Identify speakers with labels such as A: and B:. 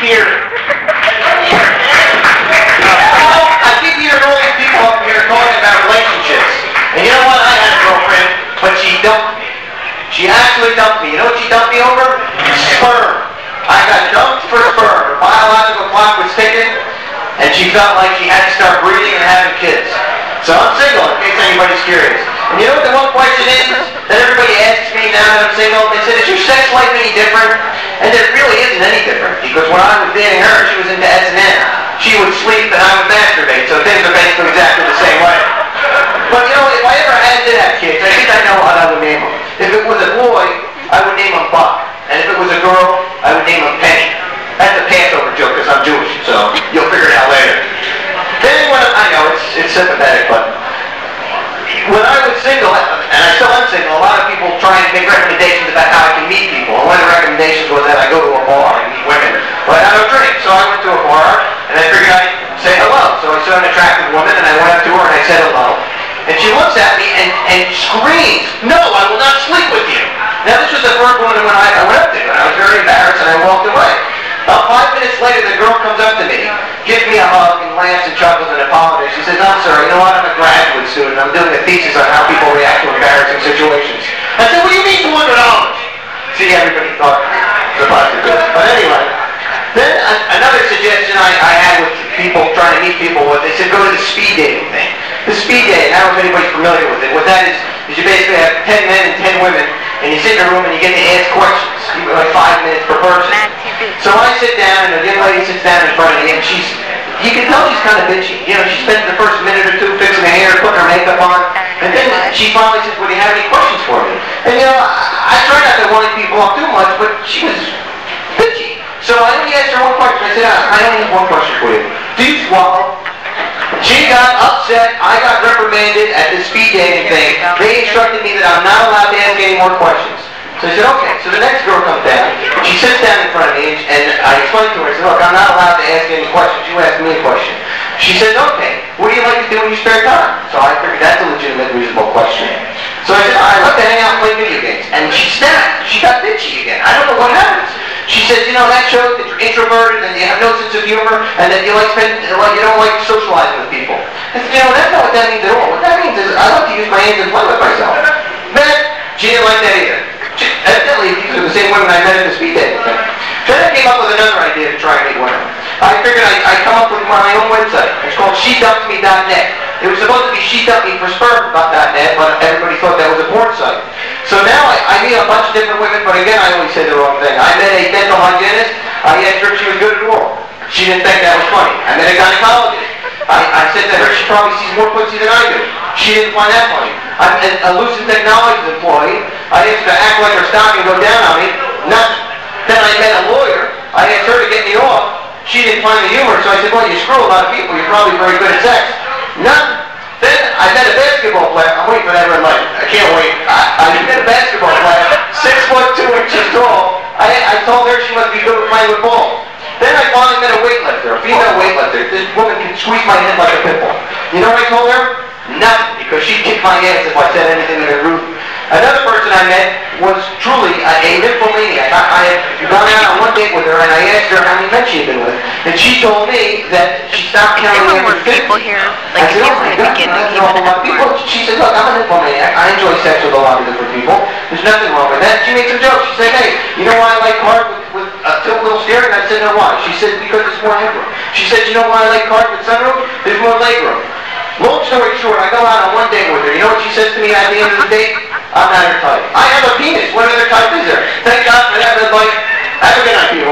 A: hearing. I keep hearing all these people up here talking about relationships. And you know what? I had a girlfriend, but she dumped me. She actually dumped me. You know what she dumped me over? Sperm. I got dumped for sperm. Her biological clock was ticking, and she felt like she had to start breeding and having kids. So I'm single, in case anybody's curious. And you know what the one question is that everybody asks me now that I'm single? They said, is your sex life any different? And it really isn't any different, because when I was dating her, she was into S&M. She would sleep and I would masturbate, so things are basically exactly the same way. But you know, if I ever did have kids, I think I know what I would name them. If it was a boy, I would name him Buck. And if it was a girl, I would name him Penny. That's a Passover joke, because I'm Jewish, so you'll figure it out later. Then when I know it's sympathetic, but when I was single, and I still am single, a lot of people try and make recommendations about how I can meet people. And one of the recommendations was that I go to a bar and meet women. But I don't drink, so I went to a bar, and I figured I'd say hello. So I saw an attractive woman, and I went up to her and I said hello. And she looks at me and screams, "No, I will not sleep with you." Now this was the first woman when I went up to, and I was very embarrassed, and I walked away. About 5 minutes later, the girl comes up to me, gives me a hug, and laughs and chuckles and apologizes. She says, "I'm sorry, you know what, I'm a graduate student. I'm doing a thesis on how people react to embarrassing situations." I said, "What do you mean $200? See, everybody thought it was a positive. But anyway, then another suggestion I had with people trying to meet people was they said, go to the speed dating thing. The speed dating, I don't know if anybody's familiar with it. What that is you basically have 10 men and 10 women, and you sit in a room and you get to ask questions. You get like 5 minutes per person. So I sit down, and the young lady sits down in front of me, and you can tell she's kind of bitchy. You know, she spends the first minute or two fixing her hair, putting her makeup on, and then she finally says, "Well, do you have any questions for me?" And you know, I try not to wind people up too much, but she was bitchy. So I only asked her one question. I said, "I only have one question for you. Do you swallow?" She got upset. I got reprimanded at the speed dating thing. They instructed me that I'm not allowed to ask any more questions. So I said, okay. So the next girl comes down. She sits down in front of me, and I explained to her, I said, look, I'm not allowed to ask any questions. You asked me a question. She said, okay, what do you like to do in your spare time? So I figured that's a legitimate, reasonable question. So I said, I like to hang out and play video games. And she snapped. She got bitchy again. I don't know what happened. She said, you know, that shows that you're introverted and you have no sense of humor and that you don't like socializing with people. I said, you know, that's not what that means at all. What that means is I like to use my hands and play with myself. Then, she didn't like that either. Evidently, these are the same women I met at the speed dating thing. Then I came up with another idea to try and meet women. I figured I'd come up with my own website. It's called SheDumpsMe.net. It was supposed to be SheDumpMeForSperm.net, but everybody thought that was a porn site. So now I meet a bunch of different women, but again, I always say the wrong thing. I met a dental hygienist. I asked her if she was good at oral. She didn't think that was funny. I met a gynecologist. I said to her, she probably sees more pussy than I do. She didn't find that funny. I met a Lucid Technologies employee. I asked her to act like her stocking go down on me. Nothing. Then I met a lawyer. I asked her to get me off. She didn't find the humor, so I said, well, you screw a lot of people. You're probably very good at sex. Nothing. Then I met a basketball player. I'm waiting for that red light. I can't wait. I met a basketball player, 6'2" tall. I told her she must be good at playing with balls. Then I finally met a weightlifter, a female weightlifter. This woman can squeeze my head like a pit bull. You know what I told her? Nothing, because she'd kick my ass if I said anything in her group. Another person I met was truly a nymphomaniac. I had gone out on one date with her, and I asked her how many men she had been with, and she told me that she stopped counting after 50.
B: People here, like,
A: I said, oh my God, that's an awful lot of people. She said, look, I'm a nymphomaniac. I enjoy sex with a lot of different people. There's nothing wrong with that. She made some jokes. She said, hey, you know why I like cars with a tilt little steering? I said, no, why? She said, because it's more headroom. She said, you know why I like cars with sunroof? There's more legroom. Long story short, I go out on one date with her. You know what she says to me at the end of the date? I'm not her type. I have a penis. What other type is there? Thank God for that red light. Have a good night, people.